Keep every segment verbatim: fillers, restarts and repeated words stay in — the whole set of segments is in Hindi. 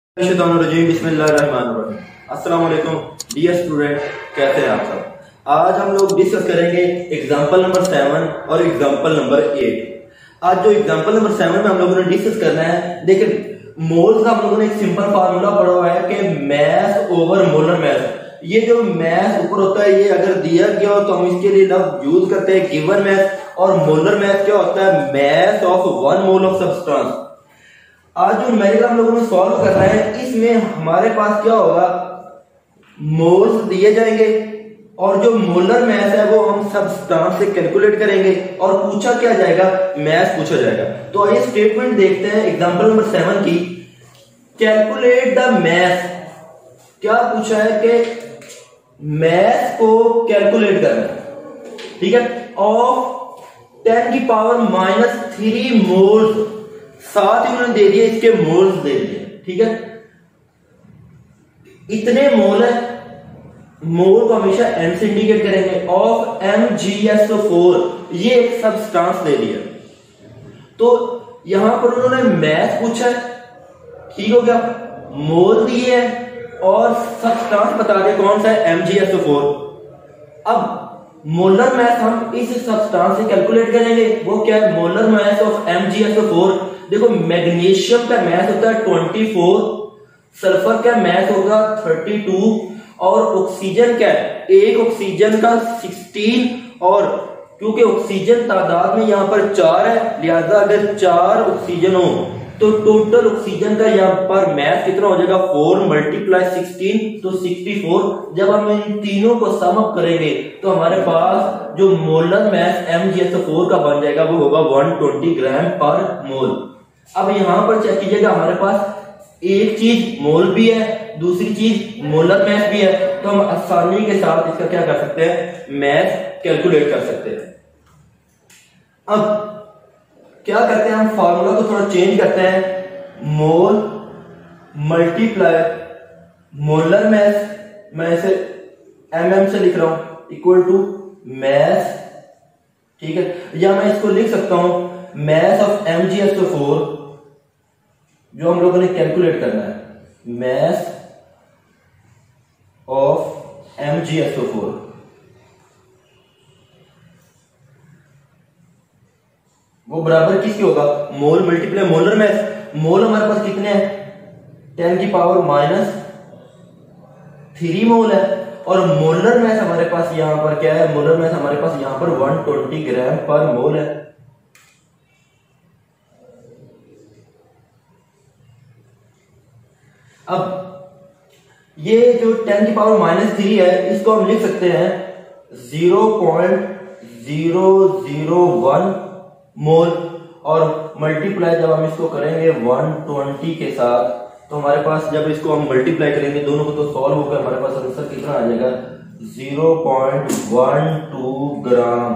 अस्सलाम वालेकुम डियर स्टूडेंट, कैसे हैं आप सब। आज हम लोग डिस्कस करेंगे एग्जांपल नंबर सेवन और एग्जांपल नंबर एट। आज जो एग्जांपल नंबर सेवन में हम लोगों ने डिस्कस करना है, देखिए मोल्स का हम लोगों ने एक सिंपल फार्मूला पढ़ा हुआ है कि मैस ओवर मोलर मैस। ये जो मैस ऊपर होता है, ये अगर दिया गया हो तो हम इसके लिए लफ्ज यूज करते हैं गिवन मैस, और मोलर मैस क्या होता है, mass of one mole of substance. आज जो न्यूमेरिकल हम लोगों ने सॉल्व करना है, इसमें हमारे पास क्या होगा, मोल्स दिए जाएंगे और जो मोलर मैस है वो हम सब्सटेंस से कैलकुलेट करेंगे और पूछा क्या जाएगा, मैस पूछा जाएगा। तो आइए स्टेटमेंट देखते हैं एग्जांपल नंबर सेवन की। कैलकुलेट द मैस, क्या पूछा है कि मैस को कैलकुलेट करना है, ठीक है, ऑफ टेन की पावर माइनस थ्री मोल्स, साथ ही उन्होंने दे दिए इसके मोल्स दे दिए, ठीक है। इतने मोल है, मोल को हमेशा एम से इंडिकेट करेंगे, of M G S O four, ये एक सब्सटेंस दे दिया। तो यहां पर उन्होंने मैस पूछा है, ठीक हो गया, मोल दिए है और सब्सटेंस बता दिया कौन सा है, M G S O four. अब मोलर मैस हम इस सब्सटेंस से कैलकुलेट करेंगे, वो क्या है, molar mass of M G S O four. देखो मैग्नीशियम का मैस होता है चौबीस, सल्फर का मैस होगा बत्तीस, और ऑक्सीजन क्या है, एक ऑक्सीजन का सोलह, और क्योंकि ऑक्सीजन तादाद में यहां पर चार है, लिहाजा अगर चार ऑक्सीजन हो तो टोटल ऑक्सीजन का यहां पर मैस कितना हो जाएगा, फोर मल्टीप्लाई सिक्सटीन, तो सिक्सटी फोर। जब हम इन तीनों को सम अप करेंगे तो हमारे पास जो molar mass M G S O four का बन जाएगा वो होगा वन ट्वेंटी ग्राम पर मोल। अब यहां पर चेक कीजिएगा, हमारे पास एक चीज मोल भी है, दूसरी चीज मोलर मैस भी है, तो हम आसानी के साथ इसका क्या कर सकते हैं, मैस कैलकुलेट कर सकते हैं। अब क्या करते हैं, हम फार्मूला को थोड़ा चेंज करते हैं, मोल मल्टीप्लाई मोलर मैस, मैं इसे एम एम से लिख रहा हूं, इक्वल टू मैस, ठीक है, या मैं इसको लिख सकता हूं mass of M G S O four, जो हम लोगों ने कैलकुलेट करना है, mass of M G S O four. वो बराबर किसकी होगा, mole multiply molar mass. Mole हमारे पास कितने हैं, टेन की पावर माइनस थ्री मोल है, और मोलर मैस हमारे पास यहां पर क्या है, मोलर मैस हमारे पास यहां पर वन ट्वेंटी ग्राम पर मोल है। अब ये जो टेन की पावर माइनस थ्री है, इसको हम लिख सकते हैं zero point zero zero one mole, और मल्टीप्लाई जब हम इसको करेंगे वन ट्वेंटी के साथ, तो हमारे पास जब इसको हम मल्टीप्लाई करेंगे दोनों को, तो सॉल्व होकर हमारे पास आंसर कितना आ जाएगा, zero point one two gram.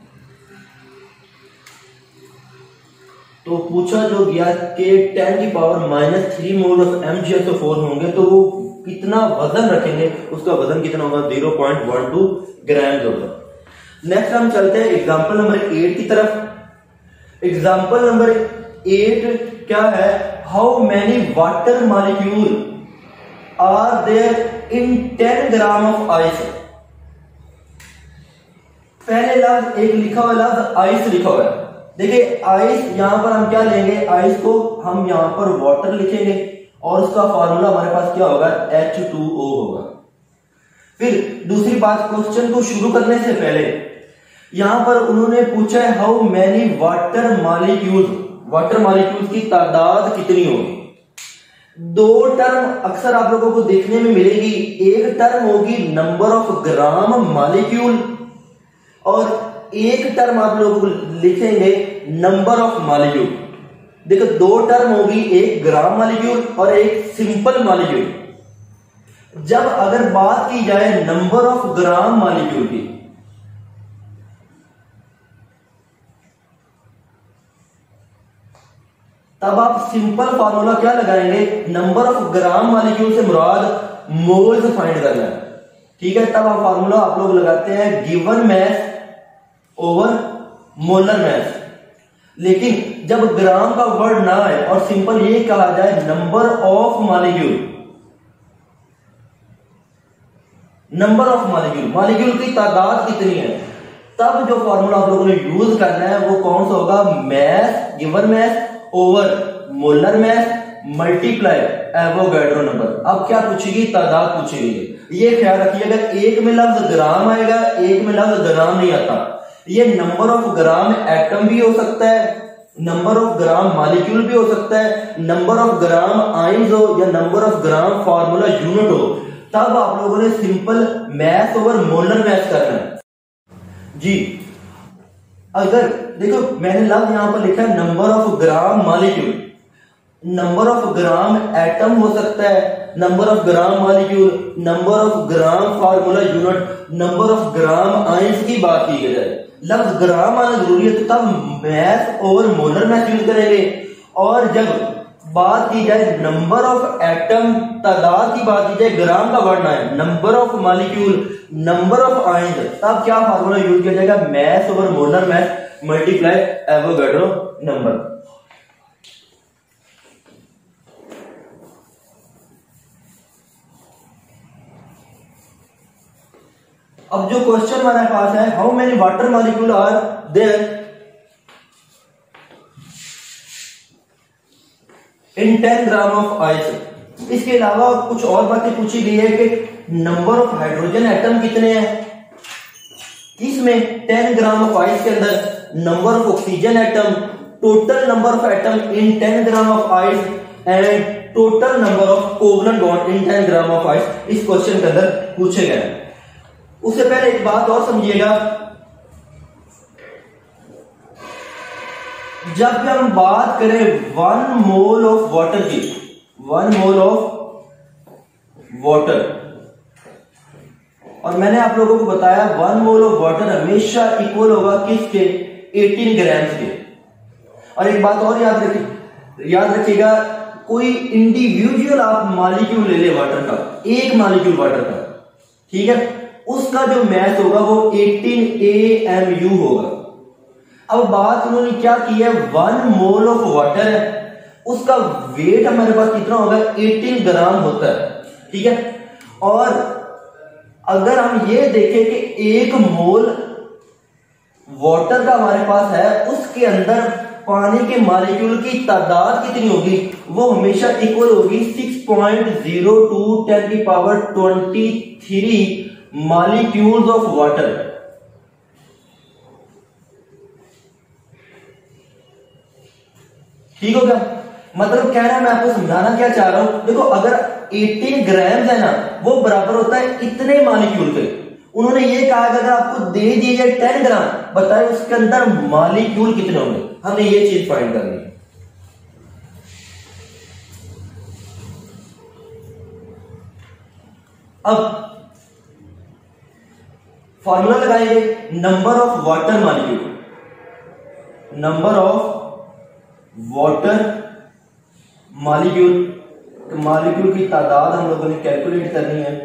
तो पूछा जो गया कि टेन की power minus three mole of M G S O four होंगे, तो वो कितना वजन रखेंगे, उसका वजन कितना होगा, zero point one two gram होगा। नेक्स्ट हम चलते हैं एग्जांपल नंबर एट की तरफ। एग्जांपल नंबर एट क्या है, how many water molecule are there in ten gram of ice. पहले लफ्ज एक लिखा हुआ लफ्ज आइस लिखा हुआ है, देखिए आइस, यहां पर हम क्या लेंगे, आइस को हम यहां पर वाटर लिखेंगे और उसका फार्मूला हमारे पास क्या होगा, एच टू ओ होगा। फिर दूसरी बात, क्वेश्चन को शुरू करने से पहले यहां पर उन्होंने पूछा है how many water molecules, water molecules की तादाद कितनी होगी। दो टर्म अक्सर आप लोगों को देखने में मिलेगी, एक टर्म होगी नंबर ऑफ ग्राम मॉलिक्यूल, और एक टर्म आप लोग लिखेंगे नंबर ऑफ मॉलिक्यूल। देखो दो टर्म होगी, एक ग्राम मॉलिक्यूल और एक सिंपल मॉलिक्यूल। जब अगर बात की जाए नंबर ऑफ ग्राम मॉलिक्यूल की, तब आप सिंपल फार्मूला क्या लगाएंगे, नंबर ऑफ ग्राम मॉलिक्यूल से मुराद मोल्स फाइंड करना है, ठीक है। तब आप फार्मूला आप लोग लगाते हैं given mass over molar mass. लेकिन जब ग्राम का वर्ड ना आए और सिंपल ये कहा जाए number of molecule, number of molecule, molecule की तादाद कितनी है, तब जो फॉर्मूला आप लोगों ने यूज करना है वो कौन सा होगा, mass, given mass over molar mass multiply Avogadro number. अब क्या पूछेगी, तादाद पूछेगी। ये ख्याल रखिए, अगर एक में लफ्ज ग्राम आएगा, एक में लफ्ज ग्राम नहीं आता। ये नंबर ऑफ ग्राम एटम भी हो सकता है, नंबर ऑफ ग्राम मॉलिक्यूल भी हो सकता है, नंबर ऑफ ग्राम आयंस हो या number of gram formula unit हो। तब आप लोगों ने simple mass over molar mass करना है जी। अगर देखो मैंने लफ्ज यहां पर लिखा है number of gram molecule, number of gram atom हो सकता है, number of gram molecule, number of gram formula unit, number of gram ions की बात की जाए, लफ्ज ग्राम आना जरूरी है, तो तब mass over molar mass use करेंगे। और जब बात की जाए नंबर ऑफ एटम, तादाद की बात की जाए, ग्राम का वर्ड ना है, number of molecule, number of ions, तब क्या फार्मूला यूज किया जाएगा, mass over molar mass multiply Avogadro number. अब जो क्वेश्चन हमारे पास है, how many water molecule are there in ten gram of ice. इसके अलावा कुछ और बातें पूछी गई है कि नंबर ऑफ हाइड्रोजन एटम कितने हैं इसमें, टेन ग्राम ऑफ आइस के अंदर, number of oxygen atom, total number of atom in ten gram of ice and total number of covalent bond in ten gram of ice इस क्वेश्चन के अंदर पूछे गए। उससे पहले एक बात और समझिएगा, जब भी हम बात करें वन मोल ऑफ वाटर की, वन मोल ऑफ वाटर, और मैंने आप लोगों को बताया वन मोल ऑफ वाटर हमेशा इक्वल होगा किसके, एटीन ग्राम के। और एक बात और याद रखिए, याद रखिएगा, कोई इंडिविजुअल आप मॉलिक्यूल ले ले वाटर का, एक मॉलिक्यूल वाटर का, ठीक है, उसका जो मैथ होगा वो एटीन ए एम यू होगा। अब बात उन्होंने क्या की है, वन मोल ऑफ वाटर है, उसका वेट हमारे पास कितना होगा, एटीन ग्राम होता है, ठीक है। और अगर हम ये देखें कि एक मोल वाटर का हमारे पास है, उसके अंदर पानी के मॉलिक्यूल की तादाद कितनी होगी, वो हमेशा इक्वल होगी six point zero two ten की power twenty three molecules of water. ठीक हो गया, मतलब कहना मैं आपको समझाना क्या चाह रहा हूं, देखो अगर एटीन ग्राम है ना, वो बराबर होता है इतने मॉलिक्यूल के। उन्होंने ये कहा कि अगर आपको दे दिए जाए टेन ग्राम, बताए उसके अंदर मॉलिक्यूल कितने होंगे, हमने ये चीज फाइंड करनी है। अब फॉर्मूला लगाएंगे, number of water molecule, number of water molecule, molecule की तादाद हम लोगों ने कैलकुलेट करनी है,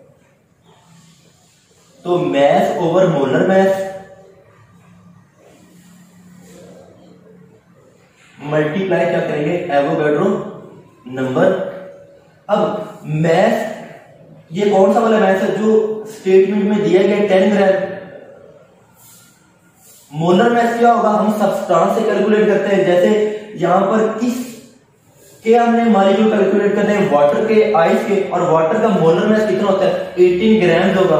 तो mass over molar mass multiply क्या करेंगे, एवोगैड्रो नंबर। अब मैथ, ये कौन सा वाला मैथ है जो स्टेटमेंट में दिया गया टेन ग्राम। मोलर मैथ क्या होगा, हम सब्सटेंस से कैलकुलेट करते हैं, जैसे यहां पर किस के हमने मॉलिक्यूल कैलकुलेट करने हैं, वाटर के, आइस के, और वाटर का मोलर मैथ कितना होता है, एटीन ग्राम होगा,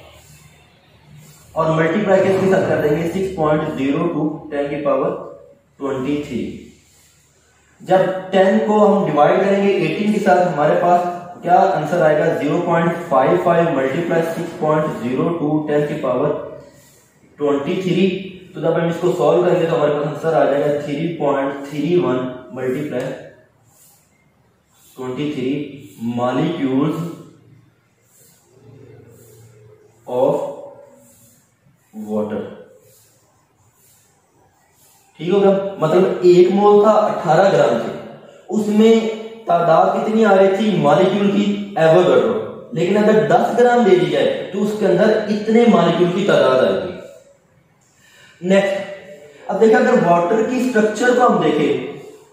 और मल्टीप्लाई किसके साथ कर देंगे, six point zero two ten की पावर ट्वेंटी थ्री। जब टेन को हम डिवाइड करेंगे एटीन के साथ, हमारे पास क्या आंसर आएगा, zero point five five multiply six point zero two ten की पावर ट्वेंटी थ्री। तो जब हम इसको सॉल्व करेंगे तो हमारे पास आंसर आ जाएगा three point three one multiply twenty three molecules of water. ठीक होगा, मतलब एक मोल था अठारह ग्राम से, उसमें तादाद कितनी आ रही थी मॉलिक्यूल की, एवोगैड्रो। लेकिन अगर दस ग्राम दे दी जाए तो उसके अंदर इतने मॉलिक्यूल की तादाद आएगी। नेक्स्ट, अब देखिए अगर वाटर की स्ट्रक्चर को हम देखें,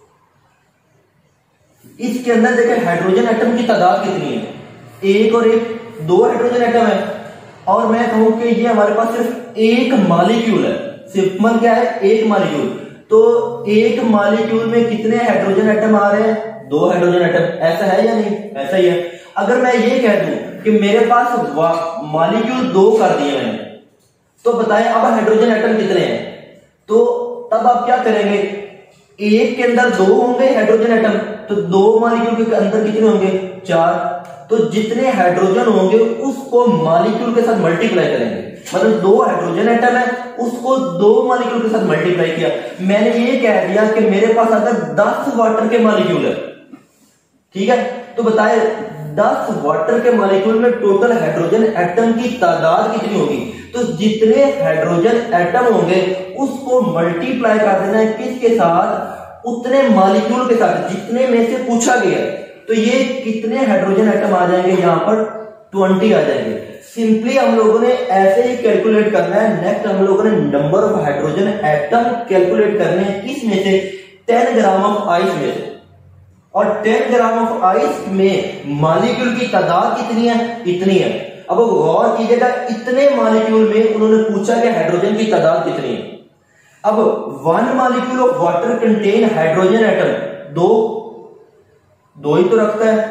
इसके अंदर देखें हाइड्रोजन एटम की तादाद कितनी है, एक और एक, दो हाइड्रोजन एटम है। और मैं कहूं कि ये हमारे पास सिर्फ एक मॉलिक्यूल है, सिंपल क्या है, एक मॉलिक्यूल। तो एक मॉलिक्यूल में कितने हाइड्रोजन एटम आ रहे हैं, दो हाइड्रोजन एटम, ऐसा है या नहीं, ऐसा ही है। अगर मैं ये कह दूं कि मेरे पास मॉलिक्यूल दो कर दिए मैंने, तो बताएं अब हाइड्रोजन एटम कितने हैं, तो तब आप क्या करेंगे, एक के अंदर दो होंगे हाइड्रोजन एटम, तो दो मॉलिक्यूल के अंदर कितने होंगे, चार। तो जितने हाइड्रोजन होंगे उसको मॉलिक्यूल के साथ मल्टीप्लाई करेंगे, मतलब दो हाइड्रोजन एटम है उसको दो मॉलिक्यूल के साथ मल्टीप्लाई किया। मैंने ये कह दिया कि मेरे पास अगर दस वाटर के मॉलिक्यूल है, ठीक है, तो बताए दस वाटर के मॉलिक्यूल में टोटल हाइड्रोजन एटम की तादाद कितनी होगी। तो जितने हाइड्रोजन एटम होंगे उसको मल्टीप्लाई कर देना है किसके साथ, उतने मॉलिक्यूल के साथ जितने में से पूछा गया। तो ये कितने हाइड्रोजन एटम आ जाएंगे, यहां पर ट्वेंटी आ जाएंगे। सिंपली हम लोगों ने ऐसे ही कैलकुलेट करना है। नेक्स्ट हम लोगों ने number of hydrogen atom calculate करने हैं, किस में से, टेन ग्राम ऑफ आइस में से। और टेन ग्राम ऑफ आइस में मॉलिक्यूल की तादाद कितनी है, इतनी है। अब गौर कीजिएगा, इतने मॉलिक्यूल में उन्होंने पूछा कि हाइड्रोजन की तादाद कितनी है। अब one molecule of water contain hydrogen atom, दो दो ही तो रखता है,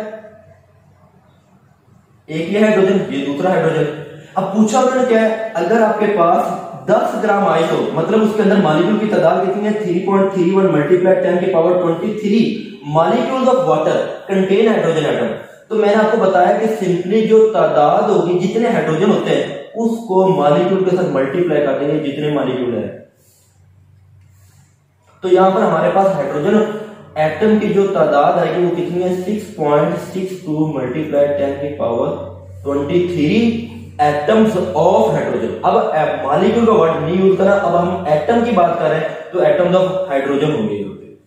एक ये हाइड्रोजन, ये दूसरा हाइड्रोजन। अब पूछा उन्होंने क्या है, अगर आपके पास दस ग्राम आइस हो, मतलब उसके अंदर मॉलिक्यूल की तादाद कितनी है, three point three one multiply ten की power twenty three molecules of water contain hydrogen atom. तो मैंने आपको बताया कि सिंपली जो तादाद होगी, जितने हाइड्रोजन होते हैं उसको मॉलिक्यूल के साथ मल्टीप्लाई कर देंगे जितने मॉलिक्यूल है। तो यहां पर हमारे पास हाइड्रोजन एटम की जो तादाद आएगी वो कितनी है, six point six two multiply ten की power twenty three atoms of hydrogen. अब मॉलिक्यूल का वर्ड नहीं यूज करा, अब हम एटम की बात कर रहे हैं तो एटम्स ऑफ हाइड्रोजन होंगे।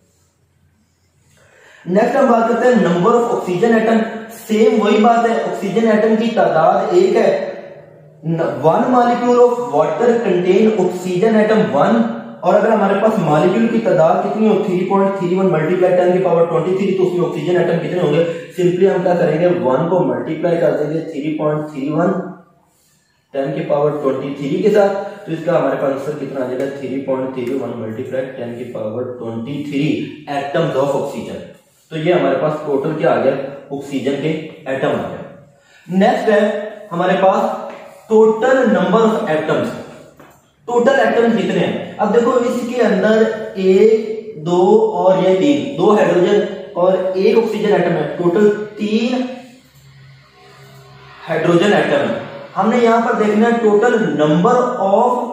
नेक्स्ट हम बात करते हैं number of oxygen atom. Same वही बात है, ऑक्सीजन एटम की तादाद एक है, one molecule of water contain oxygen atom one. और अगर हमारे पास मॉलिक्यूल की तादाद कितनी हो, three point three one multiply ten की पावर ट्वेंटी थ्री, तो उसमें ऑक्सीजन एटम कितने होंगे। सिंपली हम क्या करेंगे, वन को मल्टीप्लाई कर देंगे three point three one ten की पावर ट्वेंटी थ्री के साथ, तो इसका हमारे पास आंसर कितना आ जाएगा, three point three one multiply ten की power twenty three atoms of oxygen. तो ये हमारे पास टोटल क्या आ गया, ऑक्सीजन के एटम आ गया। नेक्स्ट है हमारे पास total number of atoms. Total atoms कितने हैं, अब देखो इसके अंदर एक, दो और ये तीन, दो हाइड्रोजन और एक ऑक्सीजन एटम है, टोटल तीन हाइड्रोजन एटम है। हमने यहां पर देखना है total number of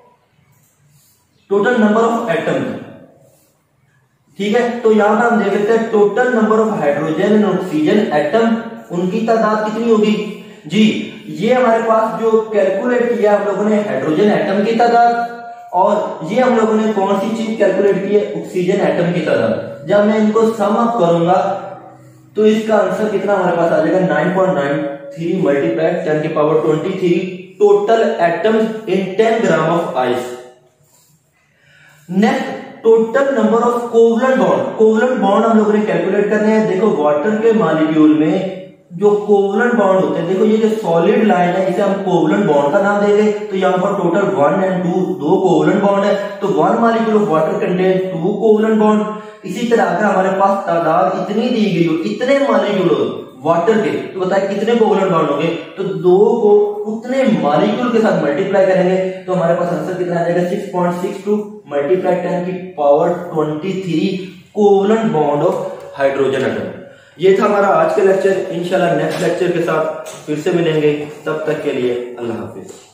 total number of atom, ठीक है। तो यहां पर हम देख लेते हैं total number of hydrogen and oxygen atom, उनकी तादाद कितनी होगी जी। ये हमारे पास जो कैलकुलेट किया हम लोगों ने हाइड्रोजन एटम की तादाद, और ये हम लोगों ने कौन सी चीज कैलकुलेट की है, ऑक्सीजन एटम की तादाद। जब मैं इनको सम अप करूंगा तो इसका आंसर कितना हमारे पास आ जाएगा, nine point nine three multiply ten की power twenty three total atoms in ten gram of ice. Next total number of covalent bond. Covalent bond हम लोगों ने कैलकुलेट करने हैं। देखो वाटर के मॉलिक्यूल में जो कोवलेंट बॉन्ड होते हैं, देखो ये जो सॉलिड लाइन है इसे हम कोवलेंट बॉन्ड का नाम देंगे। तो यहाँ पर टोटल वन एंड टू, दो कोवलेंट बॉन्ड है, तो one molecule of water contain two covalent bond. इसी तरह अगर हमारे पास तादाद इतनी दी गई हो, इतने मॉलिक्यूल हो वाटर के, तो बताए कितने कोवलेंट बॉन्ड होंगे, तो दो को उतने मॉलिक्यूल के साथ मल्टीप्लाई करेंगे तो हमारे पास आंसर कितना आ जाएगा, six point six two multiply ten की power twenty three covalent bond of hydrogen atom. ये था हमारा आज का लेक्चर। इंशाल्लाह नेक्स्ट लेक्चर के साथ फिर से मिलेंगे, तब तक के लिए अल्लाह हाफिज।